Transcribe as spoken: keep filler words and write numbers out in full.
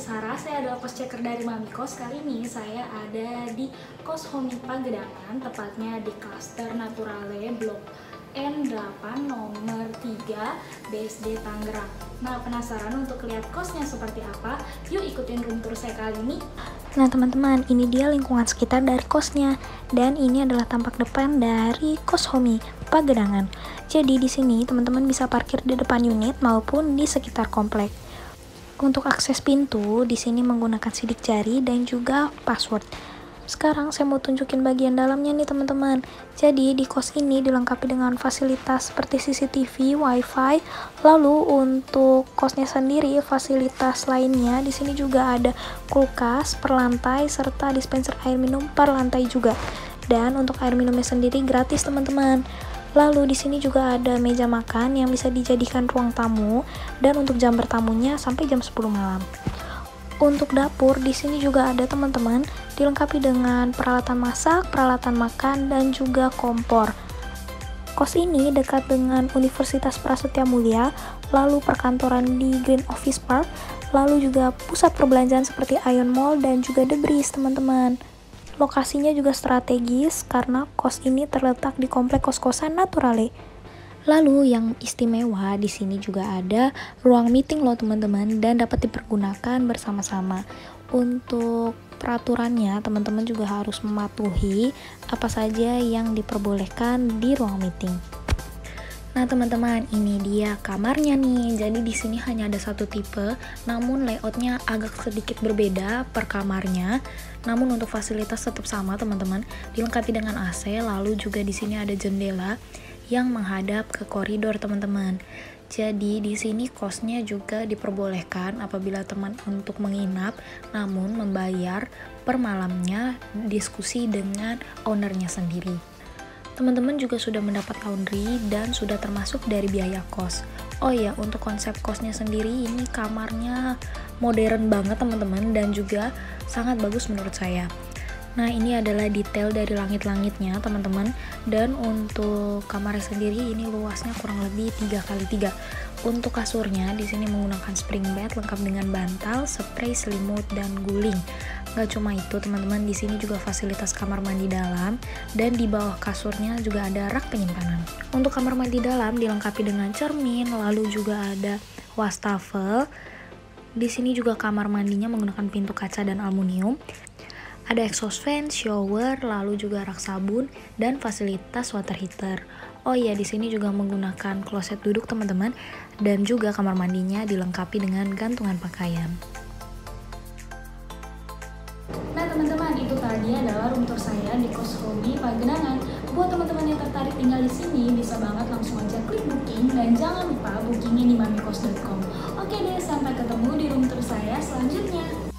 Sarah, saya adalah kos checker dari Mami Kos. Kali ini saya ada di Kos Homi Pagedangan, tepatnya di Klaster Naturale Blok N delapan nomor tiga B S D Tangerang. Nah, penasaran untuk lihat kosnya seperti apa? Yuk ikutin room tour saya kali ini. Nah teman-teman, ini dia lingkungan sekitar dari kosnya, dan ini adalah tampak depan dari Kos Homi Pagedangan. Jadi di sini teman-teman bisa parkir di depan unit maupun di sekitar komplek. Untuk akses pintu di sini menggunakan sidik jari dan juga password. Sekarang saya mau tunjukin bagian dalamnya nih teman-teman. Jadi di kos ini dilengkapi dengan fasilitas seperti C C T V, WiFi. Lalu untuk kosnya sendiri fasilitas lainnya di sini juga ada kulkas per lantai serta dispenser air minum per lantai juga. Dan untuk air minumnya sendiri gratis teman-teman. Lalu di sini juga ada meja makan yang bisa dijadikan ruang tamu, dan untuk jam bertamunya sampai jam sepuluh malam. Untuk dapur di sini juga ada teman-teman, dilengkapi dengan peralatan masak, peralatan makan, dan juga kompor. Kos ini dekat dengan Universitas Prasetya Mulia, lalu perkantoran di Green Office Park, lalu juga pusat perbelanjaan seperti Ion Mall dan juga The Breeze teman-teman. Lokasinya juga strategis karena kos ini terletak di komplek kos-kosan Naturale. Lalu yang istimewa di sini juga ada ruang meeting loh teman-teman, dan dapat dipergunakan bersama-sama. Untuk peraturannya teman-teman juga harus mematuhi apa saja yang diperbolehkan di ruang meeting. Nah teman-teman, ini dia kamarnya nih. Jadi di sini hanya ada satu tipe, namun layoutnya agak sedikit berbeda per kamarnya. Namun untuk fasilitas tetap sama teman-teman, dilengkapi dengan A C. Lalu juga di sini ada jendela yang menghadap ke koridor teman-teman. Jadi di sini kosnya juga diperbolehkan apabila teman untuk menginap, namun membayar per malamnya diskusi dengan ownernya sendiri. Teman-teman juga sudah mendapat laundry dan sudah termasuk dari biaya kos. Oh ya, untuk konsep kosnya sendiri ini kamarnya modern banget teman-teman, dan juga sangat bagus menurut saya. Nah, ini adalah detail dari langit-langitnya teman-teman, dan untuk kamarnya sendiri ini luasnya kurang lebih tiga kali tiga. Untuk kasurnya di sini menggunakan spring bed lengkap dengan bantal, spray, selimut, dan guling. Gak cuma itu teman-teman, di sini juga fasilitas kamar mandi dalam, dan di bawah kasurnya juga ada rak penyimpanan. Untuk kamar mandi dalam dilengkapi dengan cermin, lalu juga ada wastafel. Di sini juga kamar mandinya menggunakan pintu kaca dan aluminium. Ada exhaust fan, shower, lalu juga rak sabun, dan fasilitas water heater. Oh iya, di sini juga menggunakan kloset duduk teman-teman, dan juga kamar mandinya dilengkapi dengan gantungan pakaian. Nah teman-teman, itu tadi adalah room tour saya di Kos Homi Pagedangan. Buat teman-teman yang tertarik tinggal di sini, bisa banget langsung aja klik booking, dan jangan lupa bookingnya di mamikos dot com. Oke deh, sampai ketemu di room tour saya selanjutnya.